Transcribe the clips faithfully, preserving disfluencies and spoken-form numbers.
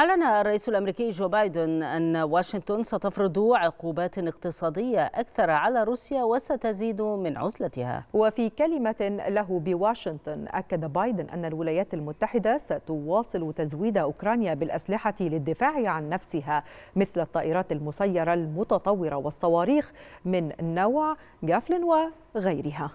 أعلن الرئيس الأمريكي جو بايدن أن واشنطن ستفرض عقوبات اقتصادية أكثر على روسيا وستزيد من عزلتها. وفي كلمة له بواشنطن أكد بايدن أن الولايات المتحدة ستواصل تزويد أوكرانيا بالأسلحة للدفاع عن نفسها مثل الطائرات المسيرة المتطورة والصواريخ من نوع جافلين وغيرها.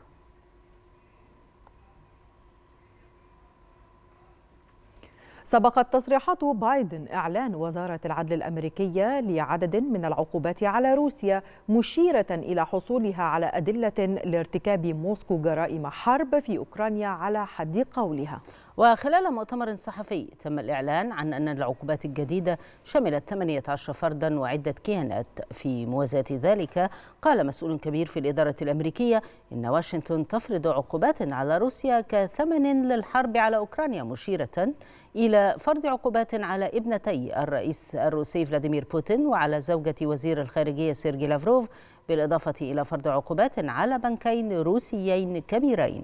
سبقت تصريحات بايدن إعلان وزارة العدل الأمريكية لعدد من العقوبات على روسيا، مشيرة إلى حصولها على أدلة لارتكاب موسكو جرائم حرب في أوكرانيا على حد قولها. وخلال مؤتمر صحفي تم الإعلان عن أن العقوبات الجديدة شملت ثمانية عشر فردا وعدة كيانات. في موازاة ذلك قال مسؤول كبير في الإدارة الأمريكية إن واشنطن تفرض عقوبات على روسيا كثمن للحرب على أوكرانيا، مشيرة إلى فرض عقوبات على ابنتي الرئيس الروسي فلاديمير بوتين وعلى زوجة وزير الخارجية سيرجي لافروف، بالإضافة إلى فرض عقوبات على بنكين روسيين كبيرين.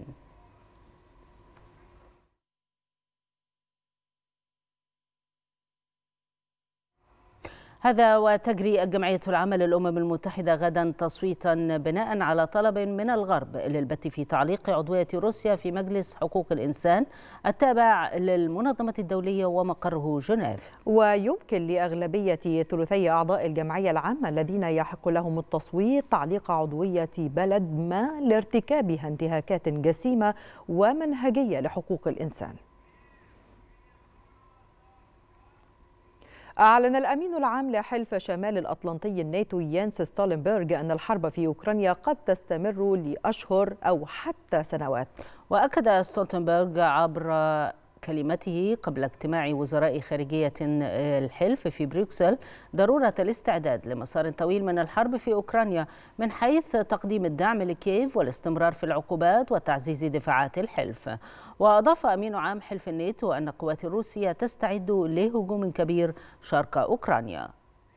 هذا وتجري الجمعية العامة للأمم المتحدة غدا تصويتا بناء على طلب من الغرب للبت في تعليق عضوية روسيا في مجلس حقوق الإنسان التابع للمنظمة الدولية ومقره جنيف. ويمكن لأغلبية ثلثي أعضاء الجمعية العامة الذين يحق لهم التصويت تعليق عضوية بلد ما لارتكابها انتهاكات جسيمة ومنهجية لحقوق الإنسان. أعلن الأمين العام لحلف شمال الأطلنطي الناتو يانس ستولنبرغ أن الحرب في أوكرانيا قد تستمر لأشهر أو حتى سنوات. وأكد ستولنبرغ عبر كلمته قبل اجتماع وزراء خارجية الحلف في بروكسل ضرورة الاستعداد لمسار طويل من الحرب في أوكرانيا من حيث تقديم الدعم لكييف والاستمرار في العقوبات وتعزيز دفاعات الحلف. وأضاف أمين عام حلف الناتو أن القوات الروسية تستعد لهجوم كبير شرق أوكرانيا.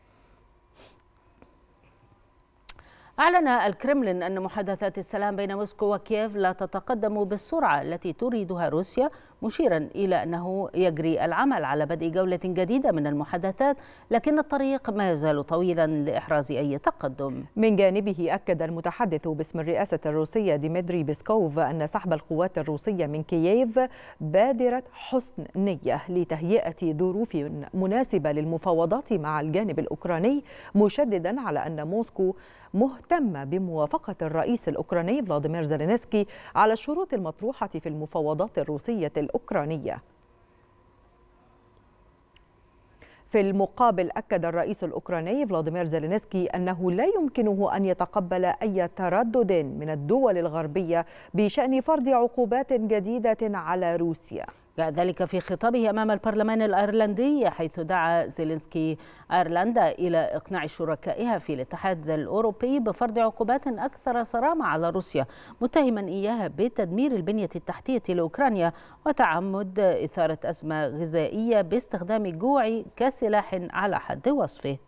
أعلن الكرملين أن محادثات السلام بين موسكو وكييف لا تتقدم بالسرعة التي تريدها روسيا، مشيرا إلى أنه يجري العمل على بدء جولة جديدة من المحادثات، لكن الطريق ما يزال طويلا لإحراز أي تقدم. من جانبه أكد المتحدث باسم الرئاسة الروسية ديمتري بيسكوف أن سحب القوات الروسية من كييف بادرة حسن نية لتهيئة ظروف مناسبة للمفاوضات مع الجانب الأوكراني، مشددا على أن موسكو مهتمة بموافقة الرئيس الأوكراني فلاديمير زيلينسكي على الشروط المطروحة في المفاوضات الروسية الأوكرانية. في المقابل أكد الرئيس الأوكراني فلاديمير زيلينسكي أنه لا يمكنه أن يتقبل أي تردد من الدول الغربية بشأن فرض عقوبات جديدة على روسيا. جاء ذلك في خطابه أمام البرلمان الأيرلندي، حيث دعا زيلينسكي أيرلندا إلى إقناع شركائها في الاتحاد الأوروبي بفرض عقوبات أكثر صرامة على روسيا، متهما إياها بتدمير البنية التحتية لأوكرانيا وتعمد إثارة أزمة غذائية باستخدام الجوع كسلاح على حد وصفه.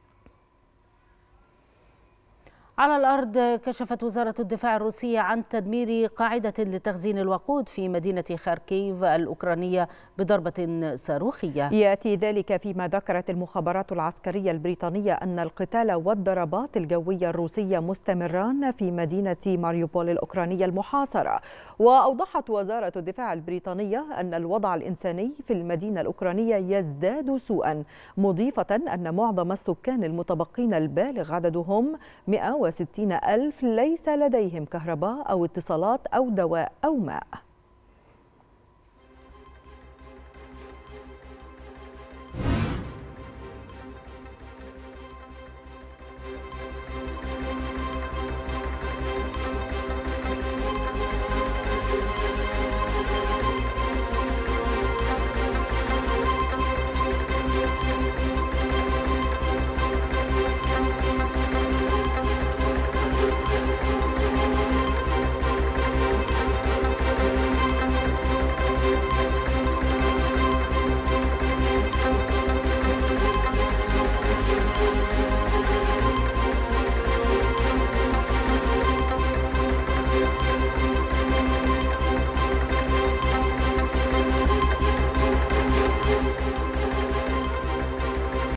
على الأرض، كشفت وزارة الدفاع الروسية عن تدمير قاعدة لتخزين الوقود في مدينة خاركيف الأوكرانية بضربة صاروخية. يأتي ذلك فيما ذكرت المخابرات العسكرية البريطانية أن القتال والضربات الجوية الروسية مستمران في مدينة ماريوبول الأوكرانية المحاصرة. وأوضحت وزارة الدفاع البريطانية أن الوضع الإنساني في المدينة الأوكرانية يزداد سوءا، مضيفة أن معظم السكان المتبقين البالغ عددهم مئة وستين ألف ليس لديهم كهرباء أو اتصالات أو دواء أو ماء.